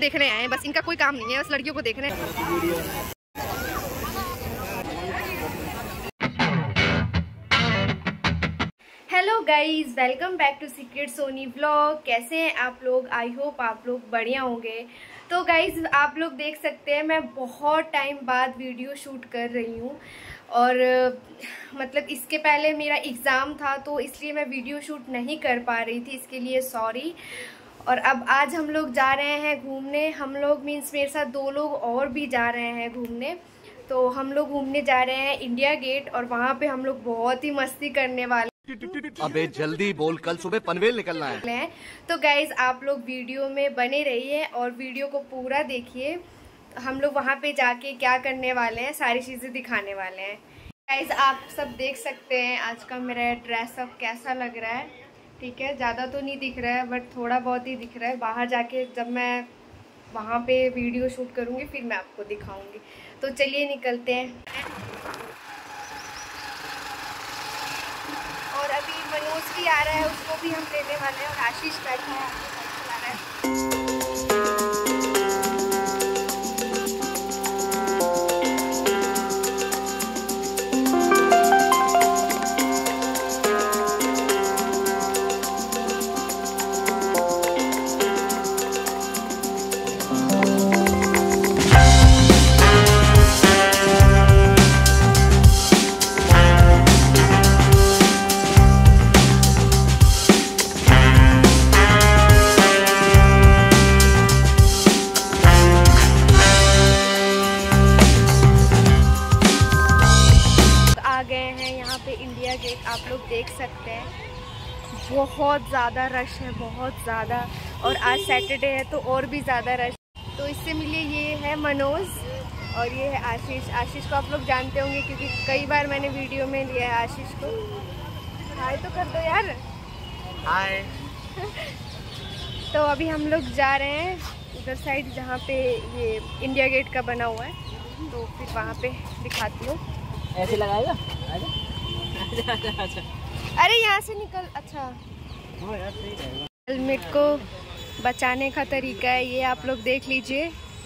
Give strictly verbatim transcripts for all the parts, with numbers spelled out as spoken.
देखने आए हैं, बस इनका कोई काम नहीं है, बस लड़कियों को देखने। Hello guys, welcome back to secret Soni vlog. कैसे हैं आप लोग? आई होप आप लोग बढ़िया होंगे। तो गाइज आप लोग देख सकते हैं मैं बहुत टाइम बाद वीडियो शूट कर रही हूँ और मतलब इसके पहले मेरा एग्ज़ाम था तो इसलिए मैं वीडियो शूट नहीं कर पा रही थी, इसके लिए सॉरी। और अब आज हम लोग जा रहे हैं घूमने। हम लोग मीन्स मेरे साथ दो लोग और भी जा रहे हैं घूमने। तो हम लोग घूमने जा रहे हैं इंडिया गेट और वहाँ पे हम लोग बहुत ही मस्ती करने वाले। अबे जल्दी बोल, कल सुबह पनवेल निकलना है। तो गाइज आप लोग वीडियो में बने रहिए और वीडियो को पूरा देखिए। हम लोग वहाँ पे जाके क्या करने वाले हैं, सारी चीज़ें दिखाने वाले हैं। गाइज आप सब देख सकते हैं आज का मेरा ड्रेसअप कैसा लग रहा है। ठीक है, ज़्यादा तो नहीं दिख रहा है बट थोड़ा बहुत ही दिख रहा है। बाहर जाके जब मैं वहाँ पे वीडियो शूट करूँगी फिर मैं आपको दिखाऊँगी। तो चलिए निकलते हैं। और अभी मनोज भी आ रहा है, उसको भी हम लेने वाले हैं। और आशीष बैठा है, चला रहा है। इंडिया गेट आप लोग देख सकते हैं, बहुत ज़्यादा रश है, बहुत ज़्यादा। और आज सैटरडे है तो और भी ज़्यादा रश। तो इससे मिलिए, ये है मनोज और ये है आशीष। आशीष को आप लोग जानते होंगे क्योंकि कई बार मैंने वीडियो में लिया है आशीष को। हाय तो कर दो यार। हाय। तो अभी हम लोग जा रहे हैं उधर साइड जहाँ पे ये इंडिया गेट का बना हुआ है, तो फिर वहाँ पे दिखाती हूँ। ऐसे लगाएगा? अरे यहाँ से निकल। अच्छा, हेलमेट को बचाने का तरीका है ये, आप लोग देख लीजिए।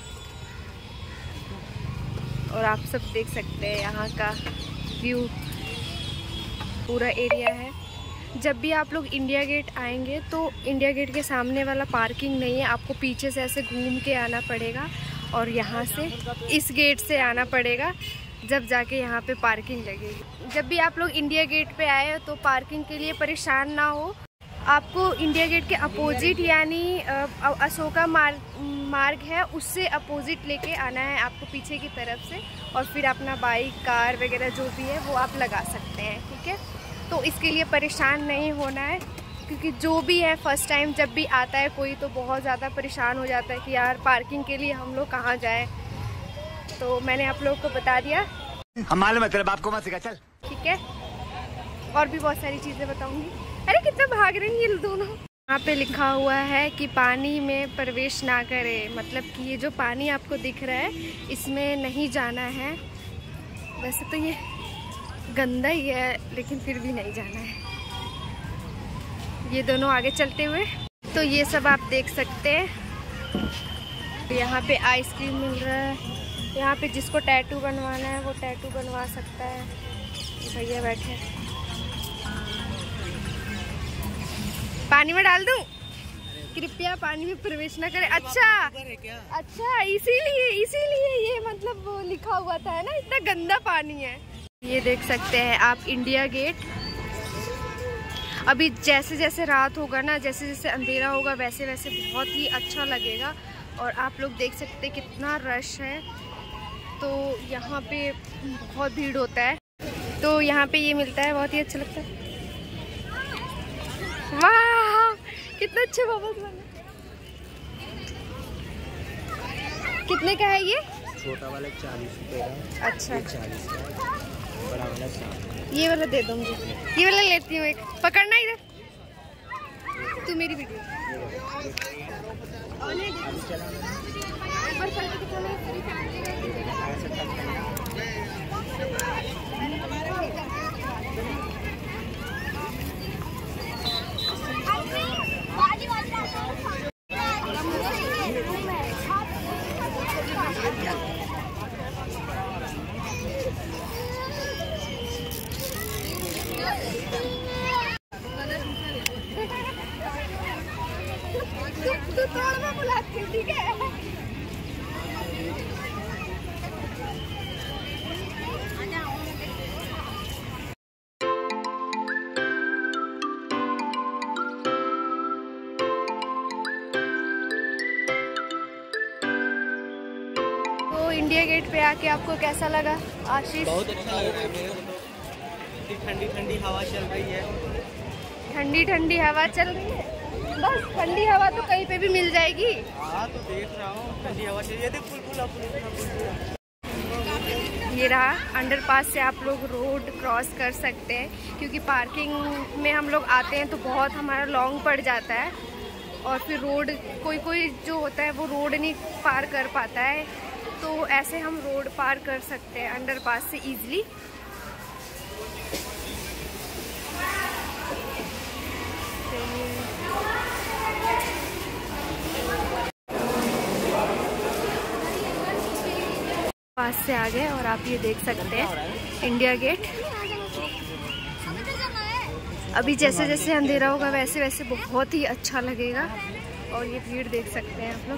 और आप सब देख सकते हैं यहाँ का व्यू, पूरा एरिया है। जब भी आप लोग इंडिया गेट आएंगे तो इंडिया गेट के सामने वाला पार्किंग नहीं है, आपको पीछे से ऐसे घूम के आना पड़ेगा और यहाँ से इस गेट से आना पड़ेगा, जब जाके यहाँ पे पार्किंग लगेगी। जब भी आप लोग इंडिया गेट पे आए तो पार्किंग के लिए परेशान ना हो। आपको इंडिया गेट के अपोजिट यानी अशोका मार्ग मार्ग है, उससे अपोजिट लेके आना है आपको पीछे की तरफ से। और फिर अपना बाइक, कार वगैरह जो भी है वो आप लगा सकते हैं। ठीक है, तो इसके लिए परेशान नहीं होना है क्योंकि जो भी है फर्स्ट टाइम जब भी आता है कोई तो बहुत ज़्यादा परेशान हो जाता है कि यार पार्किंग के लिए हम लोग कहाँ जाएँ। तो मैंने आप लोगों को बता दिया। हमारे मतलब आपको मत सिखा, चल। ठीक है, और भी बहुत सारी चीज़ें बताऊंगी। अरे कितना भाग रहे हैं ये दोनों। यहाँ पे लिखा हुआ है कि पानी में प्रवेश ना करें, मतलब कि ये जो पानी आपको दिख रहा है इसमें नहीं जाना है। वैसे तो ये गंदा ही है लेकिन फिर भी नहीं जाना है। ये दोनों आगे चलते हुए। तो ये सब आप देख सकते हैं। यहाँ पे आइसक्रीम मिल रहा है। यहाँ पे जिसको टैटू बनवाना है वो टैटू बनवा सकता है। भैया बैठे। पानी में डाल दूं? कृपया पानी में प्रवेश न करें। अच्छा अच्छा, इसीलिए इसीलिए ये मतलब वो लिखा हुआ था ना, इतना गंदा पानी है। ये देख सकते हैं आप इंडिया गेट। अभी जैसे जैसे रात होगा ना, जैसे जैसे अंधेरा होगा वैसे वैसे बहुत ही अच्छा लगेगा। और आप लोग देख सकते हैं कितना रश है। तो यहाँ पे बहुत भीड़ होता है। तो यहाँ पे ये मिलता है, बहुत ही अच्छा लगता है। वाह कितना अच्छा बबल्स बना। कितने का है ये? छोटा वाला चालीस रुपए का। अच्छा, चालीस का, बड़ा वाला साठ। ये वाला दे दो मुझे। ये वाला लेती हूँ एक। पकड़ना इधर, तू मेरी वीडियो। इंडिया गेट पे आके आपको कैसा लगा आशीष? बहुत अच्छा लग रहा है मेरे को तो। ठंडी ठंडी हवा चल रही है। ठंडी ठंडी हवा चल रही है। बस ठंडी हवा तो कहीं पे भी मिल जाएगी। हाँ तो देख रहा हूँ ठंडी हवा चल रही है। ये रहा अंडरपास से आप लोग रोड क्रॉस कर सकते हैं, क्योंकि पार्किंग में हम लोग आते हैं तो बहुत हमारा लॉन्ग पड़ जाता है और फिर रोड कोई कोई जो होता है वो रोड नहीं पार कर पाता है, तो ऐसे हम रोड पार कर सकते हैं अंडरपास से इजीली। पास से आ गए और आप ये देख सकते हैं इंडिया गेट। अभी जैसे जैसे अंधेरा होगा वैसे वैसे बहुत ही अच्छा लगेगा। और ये भीड़ देख सकते हैं आप लोग।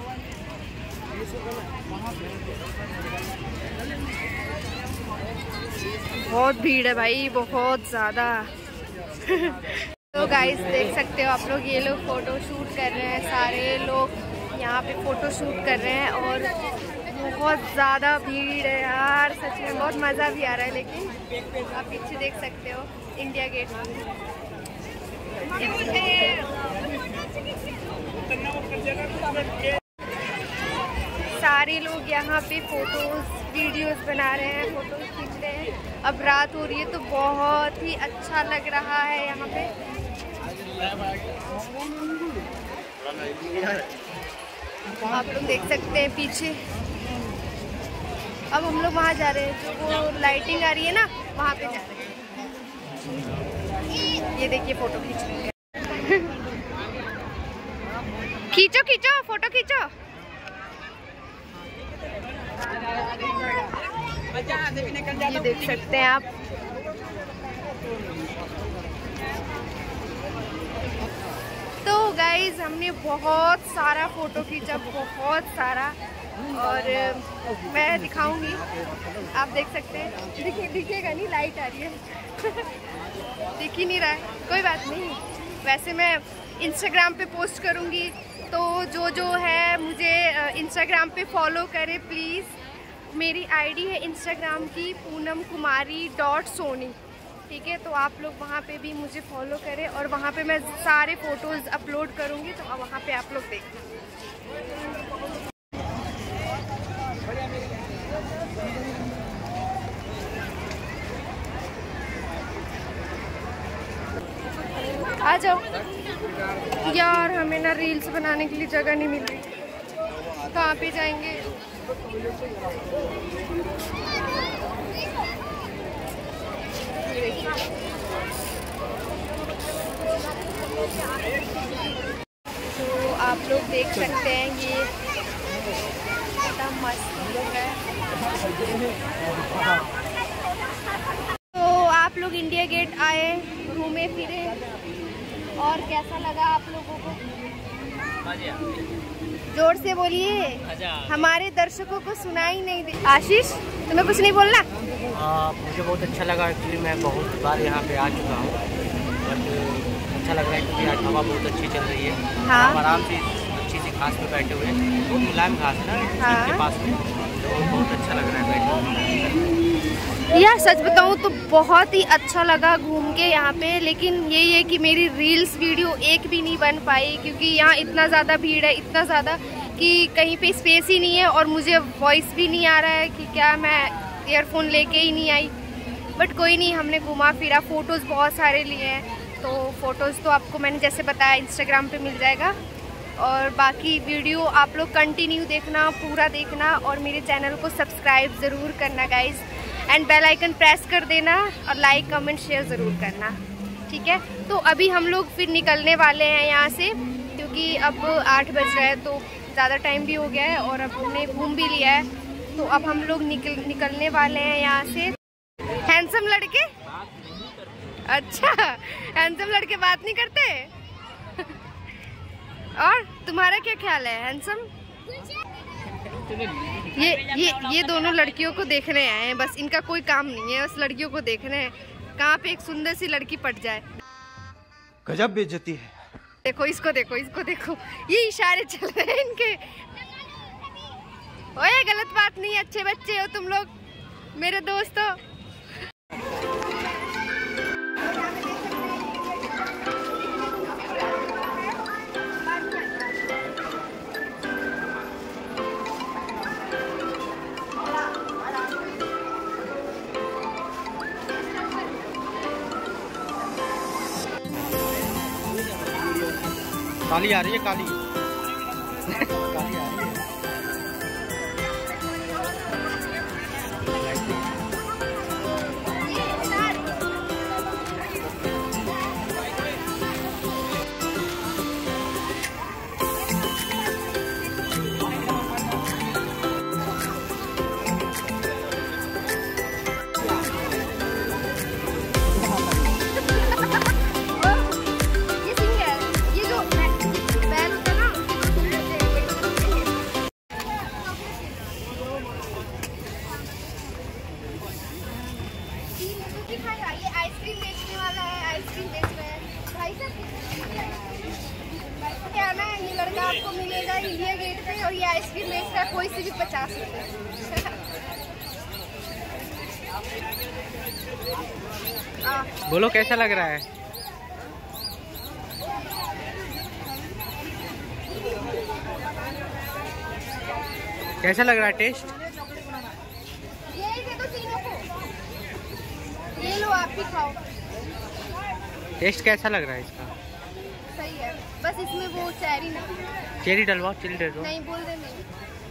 बहुत भीड़ है भाई, बहुत ज़्यादा। तो गाइस देख सकते हो आप लोग, ये लोग फ़ोटो शूट कर रहे हैं, सारे लोग यहाँ पे फ़ोटो शूट कर रहे हैं और बहुत ज़्यादा भीड़ है यार, सच में बहुत मज़ा भी आ रहा है। लेकिन आप पीछे देख सकते हो इंडिया गेट। सारे लोग यहाँ पे फोटोज वीडियोस बना रहे हैं, फोटोज खींच रहे हैं। अब रात हो रही है तो बहुत ही अच्छा लग रहा है यहाँ पे। आप लोग देख सकते हैं पीछे। अब हम लोग वहाँ जा रहे हैं, जो वो लाइटिंग आ रही है ना, वहाँ पे जा रहे हैं। ये देखिए फोटो खींच रहे हैं। खींचो खींचो फोटो खींचो। ये देख सकते हैं आप। तो गाइज हमने बहुत सारा फोटो खींचा, बहुत सारा, और मैं दिखाऊंगी, आप देख सकते हैं। दिखे दिखेगा नहीं, लाइट आ रही है। दिख ही नहीं रहा है, कोई बात नहीं। वैसे मैं इंस्टाग्राम पे पोस्ट करूंगी, तो जो जो है मुझे इंस्टाग्राम पे फॉलो करे प्लीज़। मेरी आईडी है इंस्टाग्राम की पूनम कुमारी डॉट सोनी, ठीक है। तो आप लोग वहाँ पे भी मुझे फॉलो करें और वहाँ पे मैं सारे फ़ोटोज़ अपलोड करूँगी, तो वहाँ पे आप लोग देखना। आ जाओ यार, हमें ना रील्स बनाने के लिए जगह नहीं मिल रही। कहाँ पे जाएंगे? तो आप लोग देख सकते हैं, ये कितना मस्त लुक है। तो आप लोग इंडिया गेट आए, घूमे फिरे, और कैसा लगा आप लोगों को? जोर से बोलिए, हमारे दर्शकों को सुनाई नहीं दे। आशीष तुम्हें कुछ नहीं बोलना? आ, मुझे बहुत अच्छा लगा। एक्चुअली मैं बहुत बार यहाँ पे आ चुका हूँ, बट अच्छा लग रहा है क्योंकि आज हवा बहुत अच्छी चल रही है। हाँ। हम आराम से अच्छी सी घास पे बैठे हुए हैं, बहुत मुलायम घास है ना। हाँ। के पास में, तो बहुत अच्छा लग रहा है बैठे। यार सच बताऊँ तो बहुत ही अच्छा लगा घूम के यहाँ पे, लेकिन यही है कि मेरी रील्स वीडियो एक भी नहीं बन पाई, क्योंकि यहाँ इतना ज़्यादा भीड़ है, इतना ज़्यादा कि कहीं पे स्पेस ही नहीं है, और मुझे वॉइस भी नहीं आ रहा है कि क्या मैं ईयरफोन लेके ही नहीं आई। बट कोई नहीं, हमने घूमा फिरा, फ़ोटोज़ बहुत सारे लिए हैं। तो फ़ोटोज़ तो आपको मैंने जैसे बताया इंस्टाग्राम पे मिल जाएगा, और बाकी वीडियो आप लोग कंटिन्यू देखना, पूरा देखना, और मेरे चैनल को सब्सक्राइब ज़रूर करना guys, and bell icon press कर देना, और लाइक कमेंट शेयर ज़रूर करना, ठीक है। तो अभी हम लोग फिर निकलने वाले हैं यहाँ से, क्योंकि अब आठ बज रहे हैं, तो ज़्यादा टाइम भी हो गया है और अब हमने घूम भी लिया है। तो अब हम लोग निकल निकलने वाले हैं यहाँ से। हैंडसम लड़के, अच्छा हैंडसम लड़के बात नहीं करते। और तुम्हारा क्या ख्याल है हैंडसम? ये ये ये दोनों लड़कियों को देखने आए हैं, बस इनका कोई काम नहीं है, बस लड़कियों को देखने हैं, कहाँ पे एक सुंदर सी लड़की पट जाए। गजब बेइज्जती है। देखो इसको, देखो इसको, देखो ये इशारे चल रहे हैं इनके। ओए गलत बात नहीं, अच्छे बच्चे हो तुम लोग मेरे दोस्तों। काली आ रही है, काली काली आ रही है। ये आइसक्रीम बेचने वाला है, आइसक्रीम बेच रहा है भाई साहब। क्या ना ये लड़का आपको मिलेगा इंडिया गेट पे और ये आइसक्रीम बेच रहा है, कोई से भी पचास रुपए। बोलो कैसा लग रहा है? कैसा लग रहा है टेस्ट? ये लो आप भी खाओ। टेस्ट कैसा लग रहा है इसका? सही है, बस इसमें वो चेरी नहीं, चेरी डलवाओ, चेरी डलवाओ। नहीं बोल दे नहीं।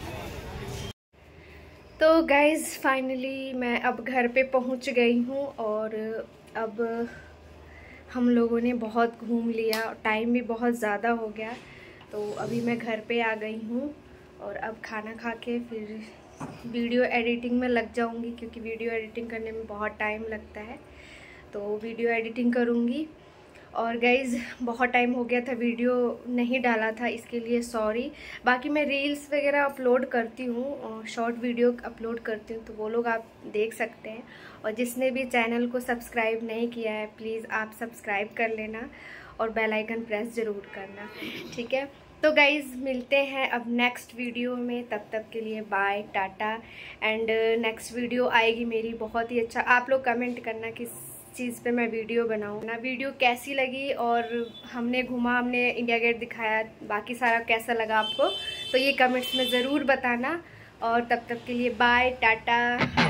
तो गाइज फाइनली मैं अब घर पे पहुंच गई हूँ और अब हम लोगों ने बहुत घूम लिया, टाइम भी बहुत ज़्यादा हो गया। तो अभी मैं घर पे आ गई हूँ और अब खाना खा के फिर वीडियो एडिटिंग में लग जाऊंगी, क्योंकि वीडियो एडिटिंग करने में बहुत टाइम लगता है। तो वीडियो एडिटिंग करूंगी। और गाइज़ बहुत टाइम हो गया था वीडियो नहीं डाला था, इसके लिए सॉरी। बाकी मैं रील्स वगैरह अपलोड करती हूँ, शॉर्ट वीडियो अपलोड करती हूँ, तो वो लोग आप देख सकते हैं। और जिसने भी चैनल को सब्सक्राइब नहीं किया है प्लीज़ आप सब्सक्राइब कर लेना और बेल आइकन प्रेस ज़रूर करना, ठीक है। तो गाइज़ मिलते हैं अब नेक्स्ट वीडियो में, तब तक के लिए bye tata. And next video आएगी मेरी बहुत ही अच्छा, आप लोग कमेंट करना किस चीज़ पे मैं वीडियो बनाऊँ ना, वीडियो कैसी लगी और हमने घुमा, हमने इंडिया गेट दिखाया, बाकी सारा कैसा लगा आपको, तो ये कमेंट्स में ज़रूर बताना। और तब तक के लिए बाय टाटा।